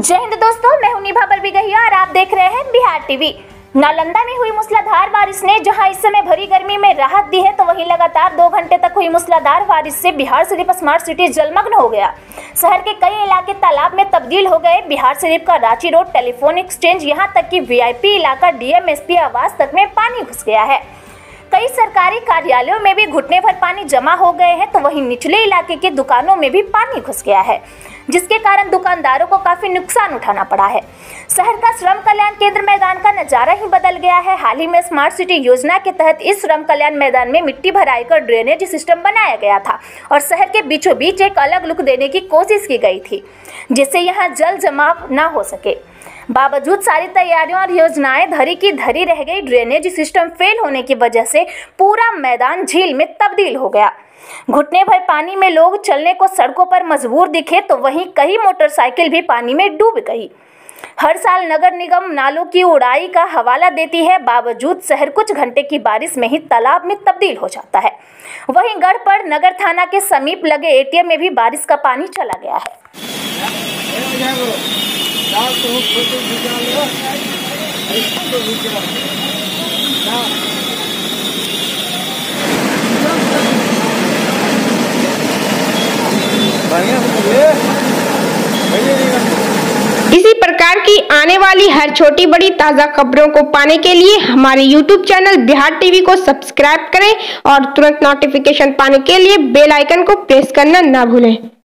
जय हिंद दोस्तों, मैं हूं निभा बलबीगहिया और आप देख रहे हैं बिहार टीवी। नालंदा में हुई मूसलाधार बारिश ने जहां इस समय भरी गर्मी में राहत दी है, तो वहीं लगातार 2 घंटे तक हुई मूसलाधार बारिश से बिहार शरीफ स्मार्ट सिटी जलमग्न हो गया। शहर के कई इलाके तालाब में तब्दील हो गए। बिहार शरीफ का रांची रोड, टेलीफोन एक्सचेंज, यहां तक कि वीआईपी इलाका डीएमएसपी आवास तक में पानी घुस गया है। कई सरकारी कार्यालयों में भी घुटने भर पानी जमा हो गए हैं, तो वहीं निचले इलाके की दुकानों में भी पानी घुस गया है, जिसके कारण दुकानदारों को काफी नुकसान उठाना पड़ा है। शहर का श्रम कल्याण केंद्र मैदान का नजारा ही बदल गया है। हाल ही में स्मार्ट सिटी योजना के तहत इस श्रम कल्याण मैदान में मिट्टी भराई कर ड्रेनेज सिस्टम बनाया गया था और शहर के बीचों बीच एक अलग लुक देने की कोशिश की गई थी, जिससे यहाँ जल जमाव न हो सके। बावजूद सारी तैयारियों और योजनाएं धरी की धरी रह गई। ड्रेनेज सिस्टम फेल होने की वजह से पूरा मैदान झील में तब्दील हो गया। घुटने भर पानी में लोग चलने को सड़कों पर मजबूर दिखे, तो वहीं कई मोटरसाइकिल भी पानी में डूब गई। हर साल नगर निगम नालों की उड़ाई का हवाला देती है, बावजूद शहर कुछ घंटे की बारिश में ही तालाब में तब्दील हो जाता है। वहीं गढ़पड़ नगर थाना के समीप लगे एटीएम में भी बारिश का पानी चला गया है। इसी प्रकार की आने वाली हर छोटी बड़ी ताज़ा खबरों को पाने के लिए हमारे YouTube चैनल बिहार टीवी को सब्सक्राइब करें और तुरंत नोटिफिकेशन पाने के लिए बेल आइकन को प्रेस करना ना भूलें।